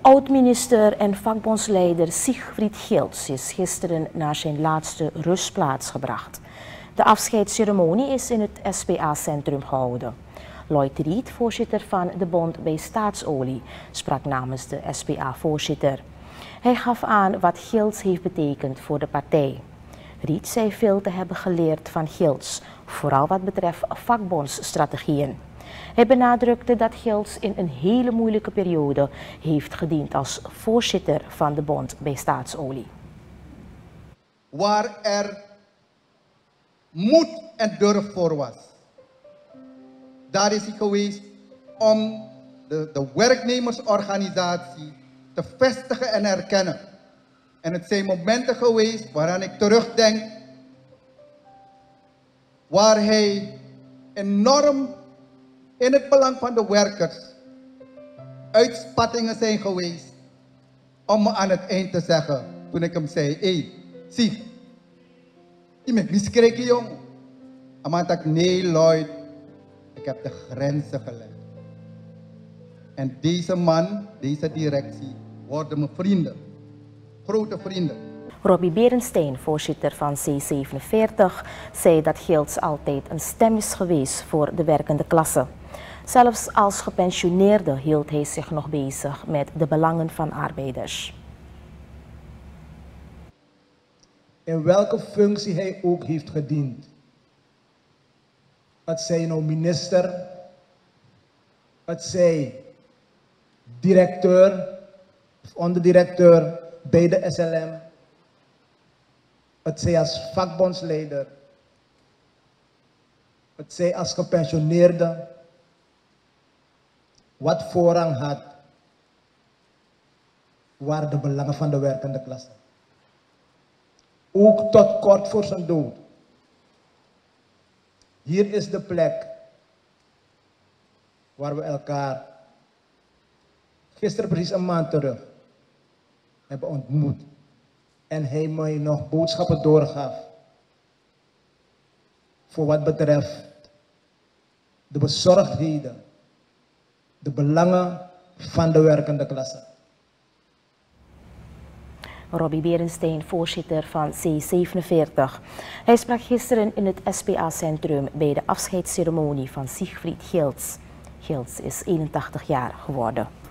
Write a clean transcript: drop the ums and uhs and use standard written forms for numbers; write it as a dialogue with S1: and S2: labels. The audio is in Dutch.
S1: Oud-minister en vakbondsleider Siegfried Geerts is gisteren naar zijn laatste rustplaats gebracht. De afscheidsceremonie is in het SPA-centrum gehouden. Lloyd Riet, voorzitter van de bond bij Staatsolie, sprak namens de SPA-voorzitter. Hij gaf aan wat Geerts heeft betekend voor de partij. Riet zei veel te hebben geleerd van Geerts, vooral wat betreft vakbondsstrategieën. Hij benadrukte dat Geerts in een hele moeilijke periode heeft gediend als voorzitter van de bond bij Staatsolie.
S2: Waar er moed en durf voor was, daar is hij geweest om de werknemersorganisatie te vestigen en erkennen. En het zijn momenten geweest waaraan ik terugdenk, waar hij enorm in het belang van de werkers uitspattingen zijn geweest om me aan het eind te zeggen, toen ik hem zei, hé, zie, je bent niet schrikken, jong. Maar ik nee, Lloyd, ik heb de grenzen gelegd. En deze man, deze directie, worden mijn vrienden, grote vrienden.
S1: Robbie Berensteen, voorzitter van C47, zei dat Geerts altijd een stem is geweest voor de werkende klasse. Zelfs als gepensioneerde hield hij zich nog bezig met de belangen van arbeiders.
S3: In welke functie hij ook heeft gediend. Het zij nou minister, het zij directeur of onderdirecteur bij de SLM, het zij als vakbondsleider, het zij als gepensioneerde, wat voorrang had, waren de belangen van de werkende klasse. Ook tot kort voor zijn dood. Hier is de plek waar we elkaar gisteren precies een maand terug hebben ontmoet. En hij mij nog boodschappen doorgaf voor wat betreft de bezorgdheden, de belangen van de werkende klasse.
S1: Robbie Berensteen, voorzitter van C47. Hij sprak gisteren in het SPA-centrum bij de afscheidsceremonie van Siegfried Geerts. Geerts is 81 jaar geworden.